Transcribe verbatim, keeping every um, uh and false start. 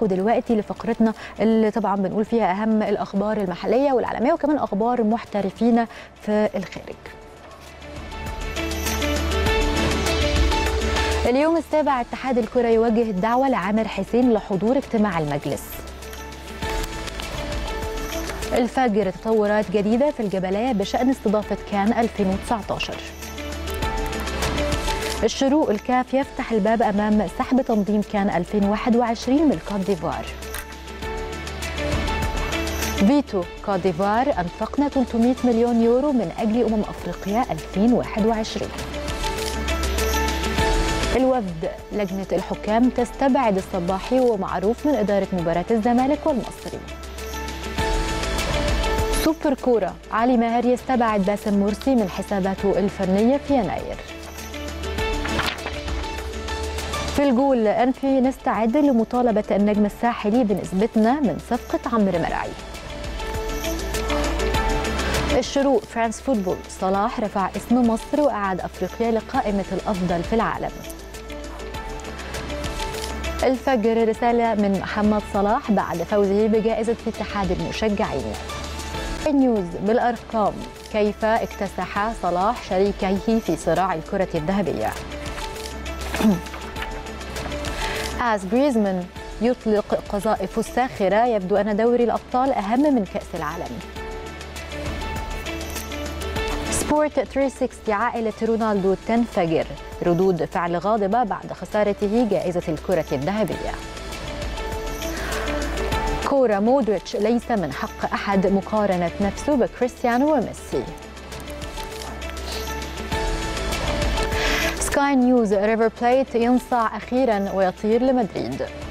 ودلوقتي لفقرتنا اللي طبعا بنقول فيها أهم الأخبار المحلية والعالمية وكمان أخبار محترفين في الخارج. اليوم السابع اتحاد الكرة يوجه الدعوة لعامر حسين لحضور اجتماع المجلس. الفجر تطورات جديدة في الجبلية بشأن استضافة كان ألفين وتسعة عشر. الشروق الكاف يفتح الباب أمام سحب تنظيم كان ألفين وواحد وعشرين من كوت ديفوار. فيتو كوت ديفوار أنفقنا ثلاثمائة مليون يورو من أجل أمم أفريقيا ألفين وواحد وعشرين. الوفد لجنة الحكام تستبعد الصباحي ومعروف من إدارة مباراة الزمالك والمصري. سوبر كورة علي ماهر يستبعد باسم مرسي من حساباته الفنية في يناير. في الجول أنفي نستعد لمطالبة النجم الساحلي بنسبتنا من صفقة عمرو مرعي. الشروق فرانس فوتبول صلاح رفع اسم مصر وأعاد أفريقيا لقائمة الأفضل في العالم. الفجر رسالة من محمد صلاح بعد فوزه بجائزة اتحاد المشجعين. النيوز بالأرقام كيف اكتسح صلاح شريكيه في صراع الكرة الذهبية. آز جريزمان يطلق قذائف الساخرة يبدو أن دوري الأبطال أهم من كأس العالم. سبورت ثلاثمائة وستين عائلة رونالدو تنفجر ردود فعل غاضبة بعد خسارته جائزة الكرة الذهبية. كورة مودريتش ليس من حق أحد مقارنة نفسه بكريستيانو وميسي. سكاي نيوز ريفر بليت ينصاع أخيرا ويطير لمدريد.